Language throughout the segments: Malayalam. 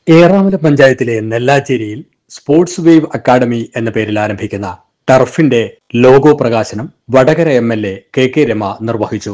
ഏറാമല പഞ്ചായത്തിലെ നെല്ലാച്ചേരിയിൽ സ്പോർട്സ് വേവ് അക്കാദമി എന്ന പേരിൽ ആരംഭിക്കുന്ന ടർഫിന്റെ ലോഗോ പ്രകാശനം വടകര MLA KK രമ നിർവഹിച്ചു.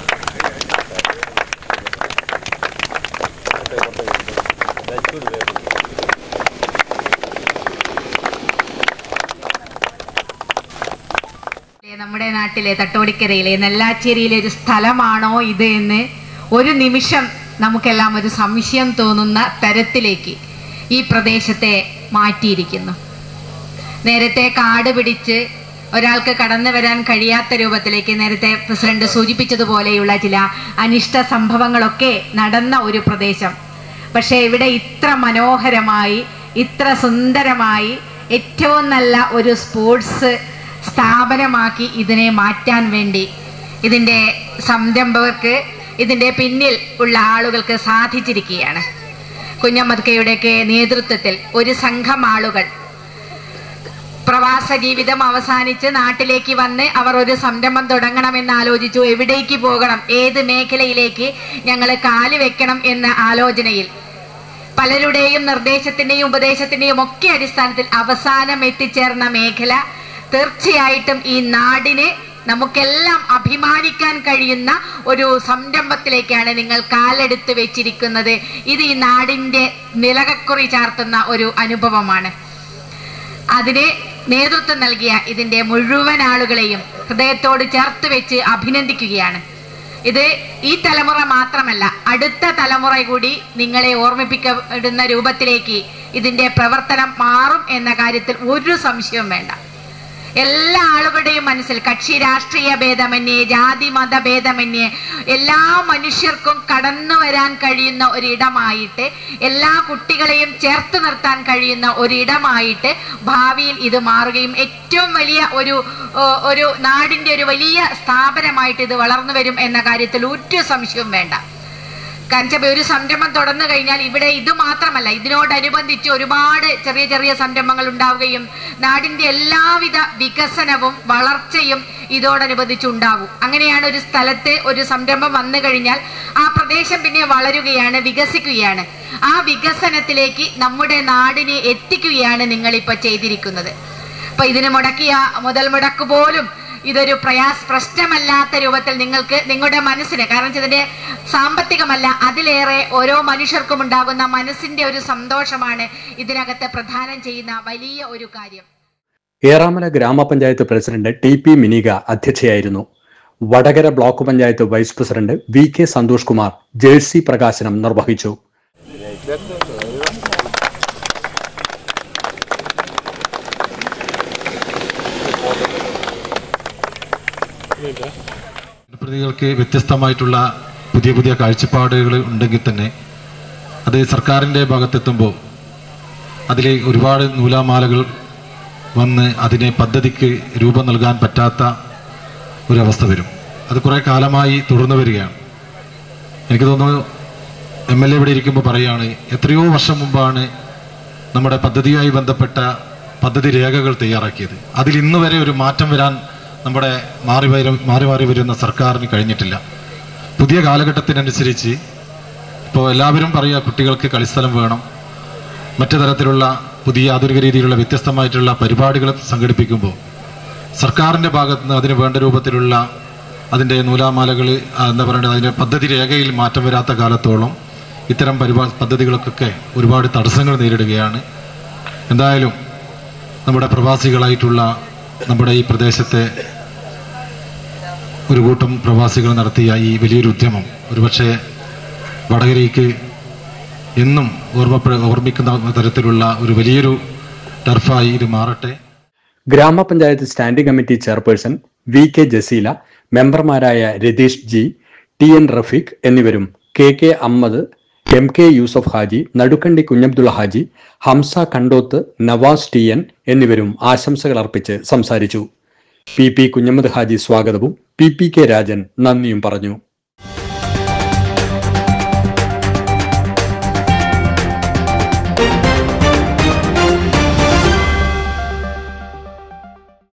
നമ്മുടെ നാട്ടിലെ തട്ടോടിക്കരയിലെ നെല്ലാച്ചേരിയിലെ ഒരു സ്ഥലമാണോ ഇത് എന്ന് ഒരു നിമിഷം നമുക്കെല്ലാം ഒരു സംശയം തോന്നുന്ന തരത്തിലേക്ക് ഈ പ്രദേശത്തെ മാറ്റിയിരിക്കുന്നു. നേരത്തെ കാട് പിടിച്ച് ഒരാൾക്ക് കടന്നു വരാൻ കഴിയാത്ത രൂപത്തിലേക്ക് നേരത്തെ പ്രസിഡന്റ് സൂചിപ്പിച്ചതുപോലെയുള്ള ചില അനിഷ്ട സംഭവങ്ങളൊക്കെ നടന്ന ഒരു പ്രദേശം. പക്ഷേ ഇവിടെ ഇത്ര മനോഹരമായി, ഇത്ര സുന്ദരമായി, ഏറ്റവും നല്ല ഒരു സ്പോർട്സ് സ്ഥാപനമാക്കി ഇതിനെ മാറ്റാൻ വേണ്ടി ഇതിൻ്റെ സംരംഭകർക്ക്, ഇതിൻ്റെ പിന്നിൽ ഉള്ള ആളുകൾക്ക് സാധിച്ചിരിക്കുകയാണ്. കുഞ്ഞമ്മദ്ക്കയുടെയൊക്കെ നേതൃത്വത്തിൽ ഒരു സംഘം ആളുകൾ പ്രവാസ ജീവിതം അവസാനിച്ച് നാട്ടിലേക്ക് വന്ന് അവർ ഒരു സംരംഭം തുടങ്ങണമെന്ന് ആലോചിച്ചു. എവിടേക്ക് പോകണം, ഏത് മേഖലയിലേക്ക് ഞങ്ങൾ കാല് വെക്കണം എന്ന ആലോചനയിൽ പലരുടെയും നിർദ്ദേശത്തിൻ്റെയും ഉപദേശത്തിൻ്റെയും ഒക്കെ അടിസ്ഥാനത്തിൽ അവസാനം എത്തിച്ചേർന്ന മേഖല തീർച്ചയായിട്ടും ഈ നാടിനെ നമുക്കെല്ലാം അഭിമാനിക്കാൻ കഴിയുന്ന ഒരു സംരംഭത്തിലേക്കാണ് നിങ്ങൾ കാലെടുത്ത് വെച്ചിരിക്കുന്നത്. ഇത് ഈ നാടിൻ്റെ നിലകക്കുറി ചാർത്തുന്ന ഒരു അനുഭവമാണ്. അതിന് നേതൃത്വം നൽകിയ ഇതിൻ്റെ മുഴുവൻ ആളുകളെയും ഹൃദയത്തോട് ചേർത്ത് വെച്ച് അഭിനന്ദിക്കുകയാണ്. ഇത് ഈ തലമുറ മാത്രമല്ല, അടുത്ത തലമുറ കൂടി നിങ്ങളെ ഓർമ്മിപ്പിക്കപ്പെടുന്ന രൂപത്തിലേക്ക് ഇതിൻ്റെ പ്രവർത്തനം മാറും എന്ന കാര്യത്തിൽ ഒരു സംശയവും വേണ്ട. എല്ലാ ആളുകളുടെയും മനസ്സിൽ കക്ഷി രാഷ്ട്രീയ ഭേദമന്യേ, ജാതി മത ഭേദമന്യേ എല്ലാ മനുഷ്യർക്കും കടന്നു വരാൻ കഴിയുന്ന ഒരിടമായിട്ട്, എല്ലാ കുട്ടികളെയും ചേർത്ത് നിർത്താൻ കഴിയുന്ന ഒരിടമായിട്ട് ഭാവിയിൽ ഇത് മാറുകയും ഏറ്റവും വലിയ ഒരു നാടിൻ്റെ ഒരു വലിയ സ്ഥാപനമായിട്ട് ഇത് വളർന്നു വരും എന്ന കാര്യത്തിൽ ഒരു സംശയവും വേണ്ട. കാരണം ഒരു സംരംഭം തുറന്നു കഴിഞ്ഞാൽ ഇവിടെ ഇത് മാത്രമല്ല, ഇതിനോടനുബന്ധിച്ച് ഒരുപാട് ചെറിയ ചെറിയ സംരംഭങ്ങൾ ഉണ്ടാവുകയും നാടിൻ്റെ എല്ലാവിധ വികസനവും വളർച്ചയും ഇതോടനുബന്ധിച്ച് ഉണ്ടാകും. അങ്ങനെയാണ് ഒരു സ്ഥലത്ത് ഒരു സംരംഭം വന്നു കഴിഞ്ഞാൽ ആ പ്രദേശം പിന്നെ വളരുകയാണ്, വികസിക്കുകയാണ്. ആ വികസനത്തിലേക്ക് നമ്മുടെ നാടിനെ എത്തിക്കുകയാണ് നിങ്ങളിപ്പോൾ ചെയ്തിരിക്കുന്നത്. അപ്പൊ ഇതിന് മുടക്കിയ മുതൽ മുടക്ക് പോലും ഇതൊരു പ്രശ്നമല്ലാത്ത രൂപത്തിൽ നിങ്ങൾക്ക് നിങ്ങളുടെ മനസ്സിന്, കാരണം ഇതിന്റെ സാമ്പത്തികമല്ല, അതിലേറെ ഓരോ മനുഷ്യർക്കും ഉണ്ടാകുന്ന മനസ്സിന്റെ ഒരു സന്തോഷമാണ് ഇതിനകത്ത് പ്രധാനം ചെയ്യുന്ന വലിയ ഒരു കാര്യം. ഏറാമല ഗ്രാമപഞ്ചായത്ത് പ്രസിഡന്റ് TP മിനിക അധ്യക്ഷയായിരുന്നു. Vadakara block panchayat vice president VK Santhosh Kumar jersey പ്രകാശനം നിർവഹിച്ചു. പ്രതികൾക്ക് വ്യത്യസ്തമായിട്ടുള്ള പുതിയ പുതിയ കാഴ്ചപ്പാടുകൾ ഉണ്ടെങ്കിൽ തന്നെ അത് സർക്കാരിൻ്റെ ഭാഗത്തെത്തുമ്പോൾ അതിൽ ഒരുപാട് നൂലാമാലകൾ വന്ന് അതിനെ പദ്ധതിക്ക് രൂപം നൽകാൻ പറ്റാത്ത ഒരവസ്ഥ വരും. അത് കുറേ കാലമായി തുടർന്നു വരികയാണ്. എനിക്ക് തോന്നുന്നു MLA ഇവിടെ ഇരിക്കുമ്പോൾ പറയുകയാണ്, എത്രയോ വർഷം മുമ്പാണ് നമ്മുടെ പദ്ധതിയുമായി ബന്ധപ്പെട്ട പദ്ധതി രേഖകൾ തയ്യാറാക്കിയത്. അതിൽ ഇന്ന് വരെ ഒരു മാറ്റം വരാൻ നമ്മുടെ മാറി വരുന്ന സർക്കാരിന് കഴിഞ്ഞിട്ടില്ല. പുതിയ കാലഘട്ടത്തിനനുസരിച്ച് ഇപ്പോൾ എല്ലാവരും പറയുക കുട്ടികൾക്ക് കളിസ്ഥലം വേണം, മറ്റു തരത്തിലുള്ള പുതിയ ആധുനിക രീതിയിലുള്ള വ്യത്യസ്തമായിട്ടുള്ള പരിപാടികൾ സംഘടിപ്പിക്കുമ്പോൾ സർക്കാരിൻ്റെ ഭാഗത്ത് നിന്ന് അതിന് വേണ്ട രൂപത്തിലുള്ള അതിൻ്റെ നൂലാമാലകൾ എന്താ പറയുക, അതിൻ്റെ പദ്ധതി രേഖയിൽ മാറ്റം വരാത്ത കാലത്തോളം ഇത്തരം പദ്ധതികൾക്കൊക്കെ ഒരുപാട് തടസ്സങ്ങൾ നേരിടുകയാണ്. എന്തായാലും നമ്മുടെ പ്രവാസികളായിട്ടുള്ള നമ്മുടെ ഈ പ്രദേശത്തെ ഒരു കൂട്ടം പ്രവാസികൾ നടത്തിയ ഈ വലിയൊരു ഉദ്യമം ഒരുപക്ഷെ വടകരയ്ക്ക് എന്നും ഓർമ്മിക്കുന്ന തരത്തിലുള്ള ഒരു വലിയൊരു ടർഫായി ഇത് മാറട്ടെ. ഗ്രാമപഞ്ചായത്ത് standing committee chairperson VK Jaseela, മെമ്പർമാരായ രതീഷ് G, TN റഫീഖ് എന്നിവരും KK Ahmed, MK Yusuf Haji, Nadukkandi Kunhabdulla Haji, Hamza Kandoth, Nawaz TN എന്നിവരും ആശംസകൾ അർപ്പിച്ച് സംസാരിച്ചു. PP കുഞ്ഞമ്മദ് ഹാജി സ്വാഗതവും PPK രാജൻ നന്ദിയും പറഞ്ഞു.